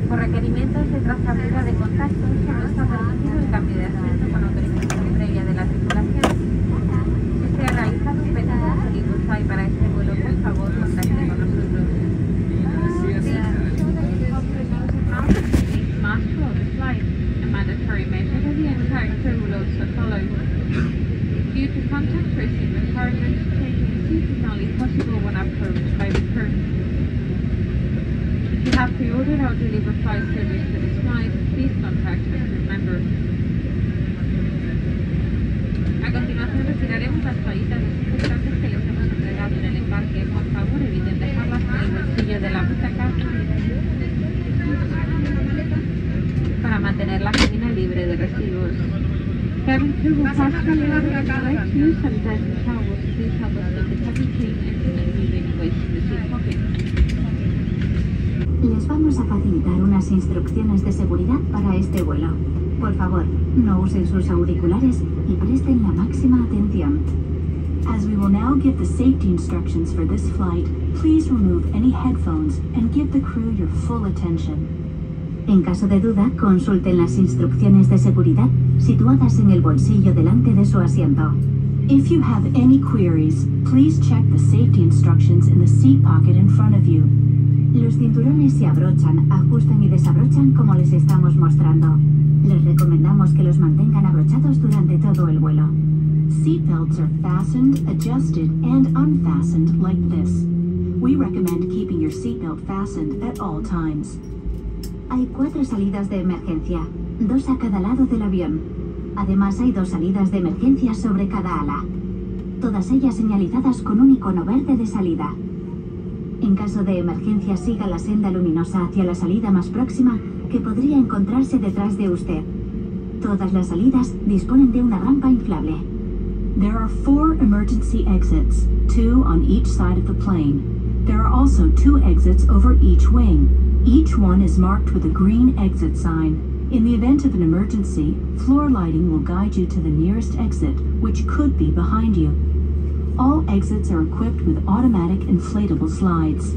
Por requerimientos de trazabilidad de contactos, solo está permitido el cambio de asiento con autorización previa de la tripulación. Si se ha realizado un pedido de Wi-Fi para este vuelo, por favor, contacte con nosotros. Mask throughout the flight. A mandatory measure that the entire crew will also follow. Due to contact tracing requirements, changing the seat is only possible when approached by the crew. If you have pre-ordered or delivered flight service for this flight, please contact a crew member. A continuación retiraremos las toallitas desinfectantes que les hemos entregado en el embarque. Por favor, eviten dejarlas en el bolsillo de la butaca para mantener la cabina libre de residuos. Cabin crew will pass through your right to use sanitizing towels. Please help us keep the cabin clean and removing waste in the seat pocket. Les vamos a facilitar unas instrucciones de seguridad para este vuelo. Por favor, no usen sus auriculares y presten la máxima atención. As we will now give the safety instructions for this flight, please remove any headphones and give the crew your full attention. En caso de duda, consulten las instrucciones de seguridad situadas en el bolsillo delante de su asiento. If you have any queries, please check the safety instructions in the seat pocket in front of you. Los cinturones se abrochan, ajustan y desabrochan como les estamos mostrando. Les recomendamos que los mantengan abrochados durante todo el vuelo. Seatbelts are fastened, adjusted, and unfastened like this. We recommend keeping your seatbelt fastened at all times. Hay 4 salidas de emergencia, 2 a cada lado del avión. Además hay 2 salidas de emergencia sobre cada ala. Todas ellas señalizadas con un icono verde de salida. En caso de emergencia, siga la senda luminosa hacia la salida más próxima que podría encontrarse detrás de usted. Todas las salidas disponen de una rampa inflable. There are 4 emergency exits, 2 on each side of the plane. There are also 2 exits over each wing. Each one is marked with a green exit sign. In the event of an emergency, floor lighting will guide you to the nearest exit, which could be behind you. All exits are equipped with automatic inflatable slides.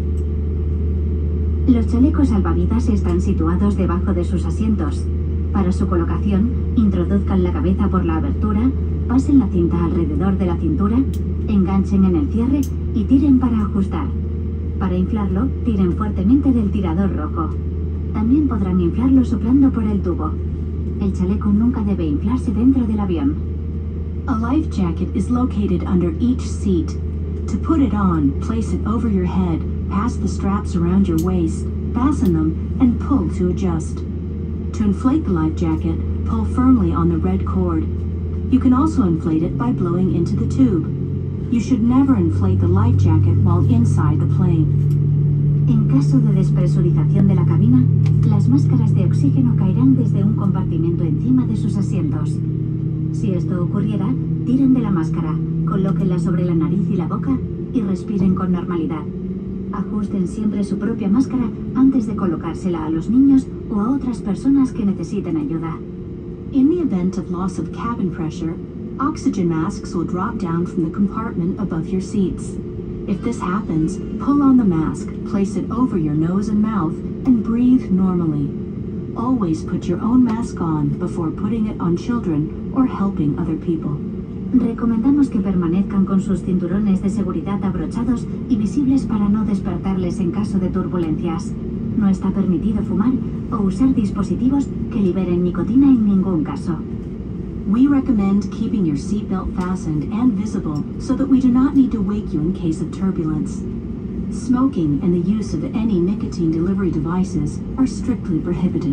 Los chalecos salvavidas están situados debajo de sus asientos. Para su colocación, introduzcan la cabeza por la abertura, pasen la cinta alrededor de la cintura, enganchen en el cierre y tiren para ajustar. Para inflarlo, tiren fuertemente del tirador rojo. También podrán inflarlo soplando por el tubo. El chaleco nunca debe inflarse dentro del avión. A life jacket is located under each seat. To put it on, place it over your head, pass the straps around your waist, fasten them, and pull to adjust. To inflate the life jacket, pull firmly on the red cord. You can also inflate it by blowing into the tube. You should never inflate the life jacket while inside the plane. En caso de despresurización de la cabina, las máscaras de oxígeno caerán desde un compartimento encima de sus asientos. Si esto ocurriera, tiren de la máscara, colóquenla sobre la nariz y la boca y respiren con normalidad. Ajusten siempre su propia máscara antes de colocársela a los niños o a otras personas que necesiten ayuda. In the event of loss of cabin pressure, oxygen masks will drop down from the compartment above your seats. If this happens, pull on the mask, place it over your nose and mouth, and breathe normally. Always put your own mask on before putting it on children or helping other people. Recomendamos que permanezcan con sus cinturones de seguridad abrochados y visibles para no despertarles en caso de turbulencias. No está permitido fumar o usar dispositivos que liberen nicotina en ningún caso. We recommend keeping your seatbelt fastened and visible so that we do not need to wake you in case of turbulence. Smoking and the use of any nicotine delivery devices are strictly prohibited.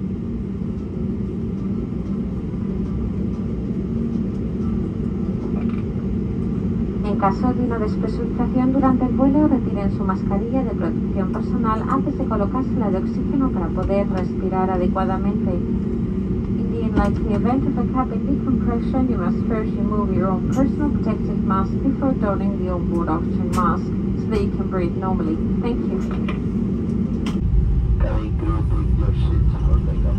En caso de una despresurización durante el vuelo, retiren su mascarilla de protección personal antes de colocársela de oxígeno para poder respirar adecuadamente. In the event of a cabin decompression, you must first remove your own personal protective mask before donning the onboard oxygen mask so that you can breathe normally. Thank you. Cabin crew, take your seats for takeoff.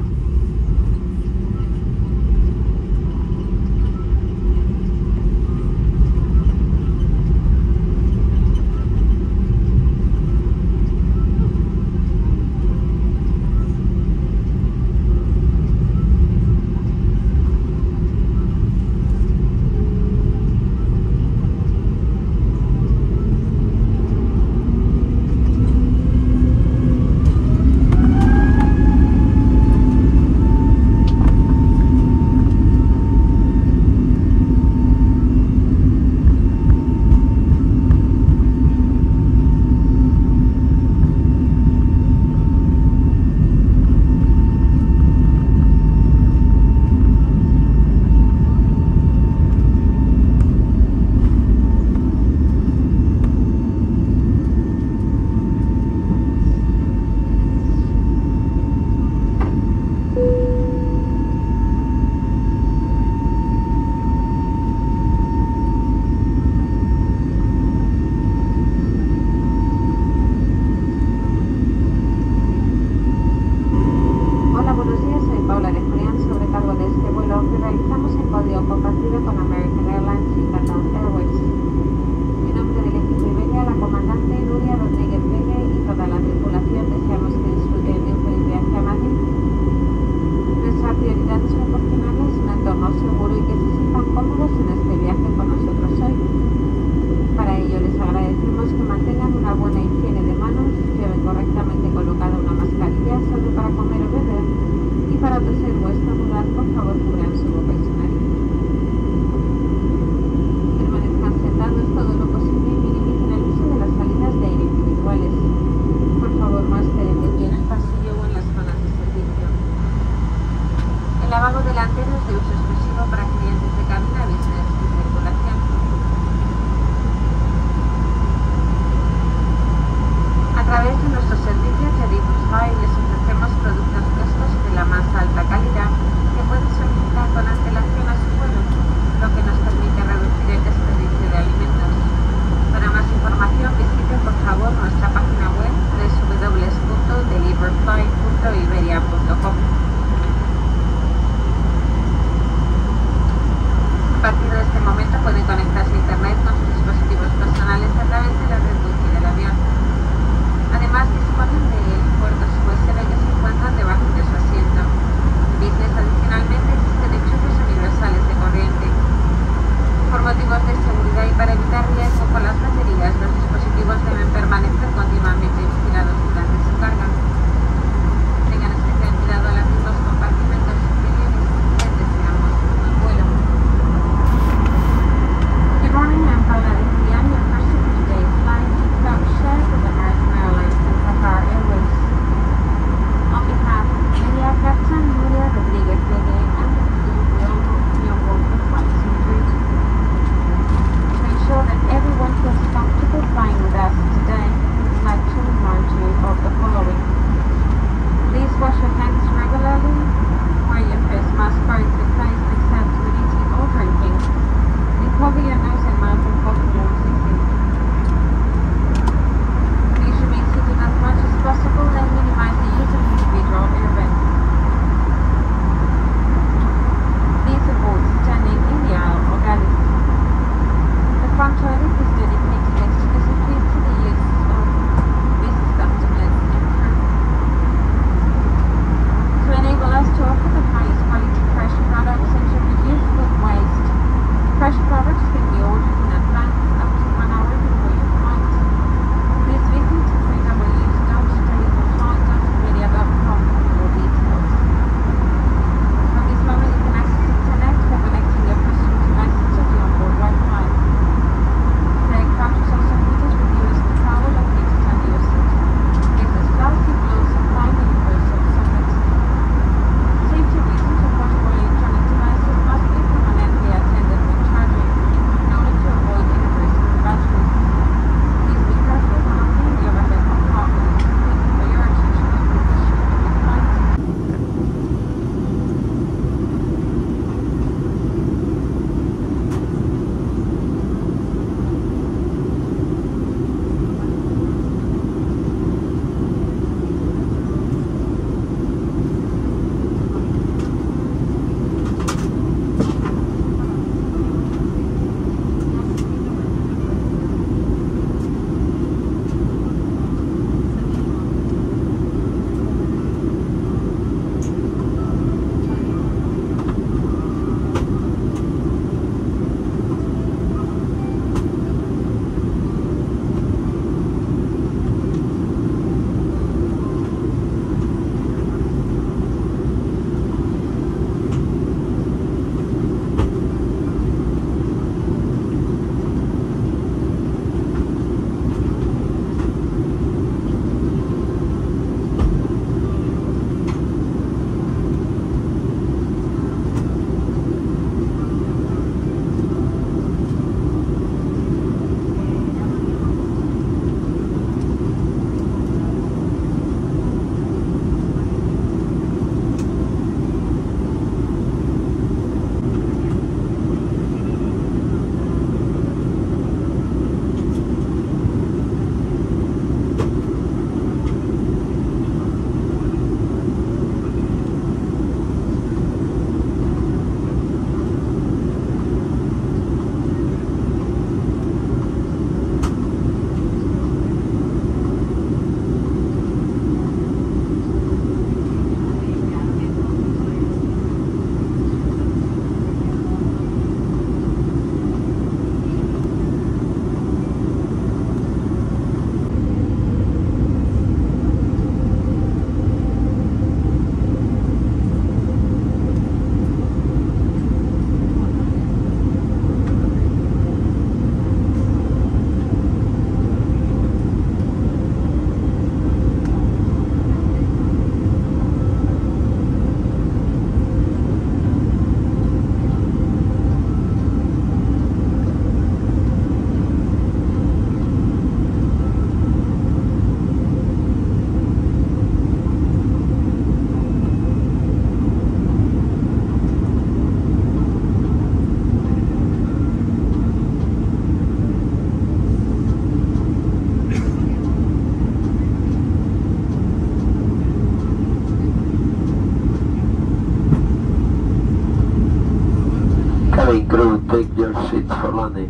Take your seats for landing.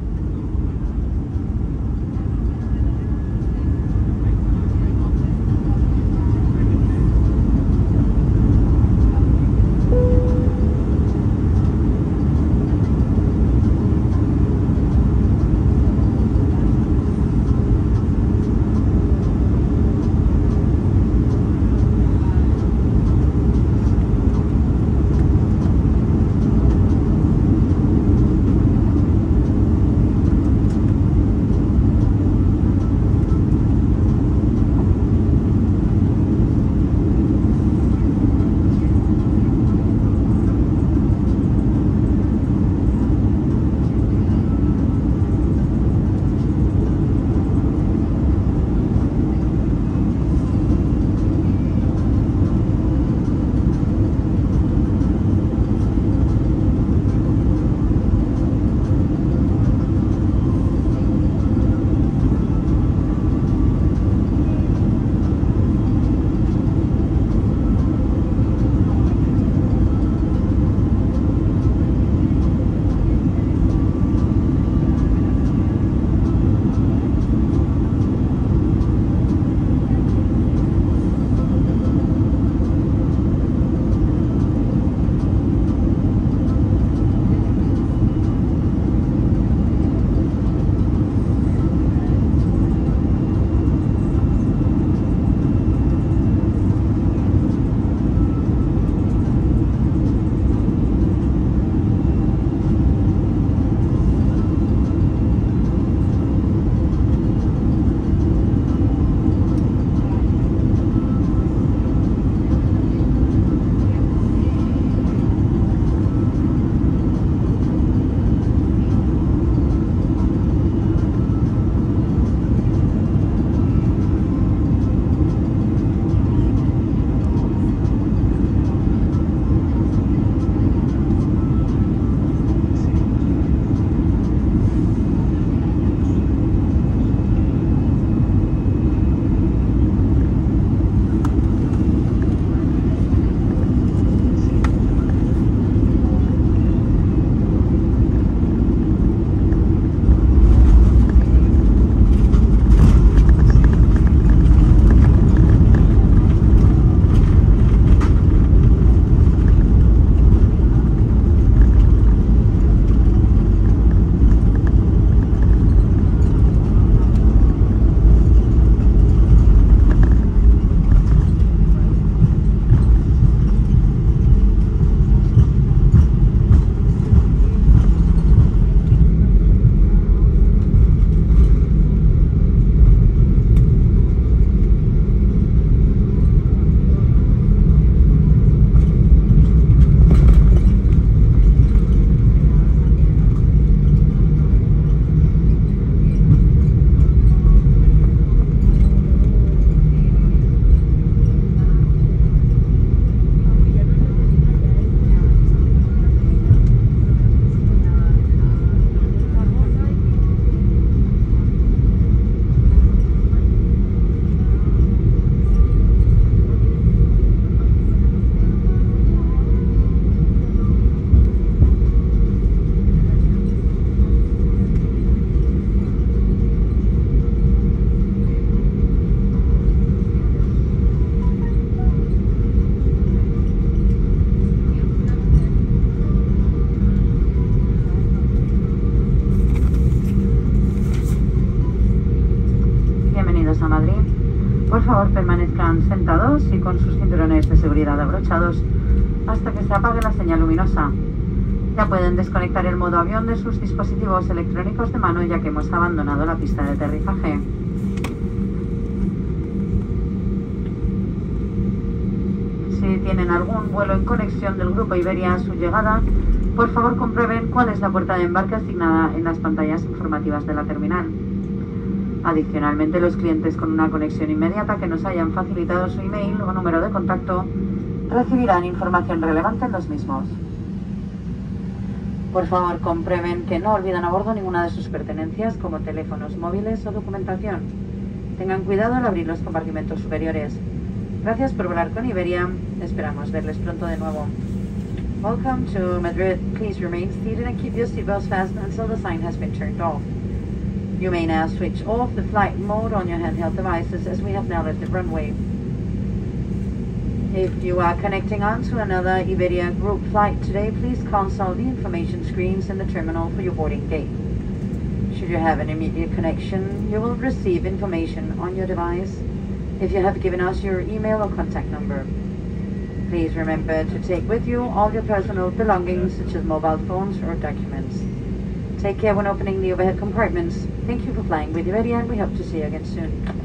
favor permanezcan sentados y con sus cinturones de seguridad abrochados hasta que se apague la señal luminosa. Ya pueden desconectar el modo avión de sus dispositivos electrónicos de mano, ya que hemos abandonado la pista de aterrizaje. Si tienen algún vuelo en conexión del Grupo Iberia a su llegada, por favor comprueben cuál es la puerta de embarque asignada en las pantallas informativas de la terminal. Adicionalmente, los clientes con una conexión inmediata que nos hayan facilitado su email o número de contacto recibirán información relevante en los mismos. Por favor, comprueben que no olvidan a bordo ninguna de sus pertenencias, como teléfonos móviles o documentación. Tengan cuidado al abrir los compartimentos superiores. Gracias por volar con Iberia. Esperamos verles pronto de nuevo. Welcome to Madrid. Please remain seated and keep your seatbelts fastened until the sign has been turned off. You may now switch off the flight mode on your handheld devices as we have now left the runway. If you are connecting on to another Iberia group flight today, please consult the information screens in the terminal for your boarding gate. Should you have an immediate connection, you will receive information on your device if you have given us your email or contact number. Please remember to take with you all your personal belongings such as mobile phones or documents. Take care when opening the overhead compartments. Thank you for flying with Iberia and we hope to see you again soon.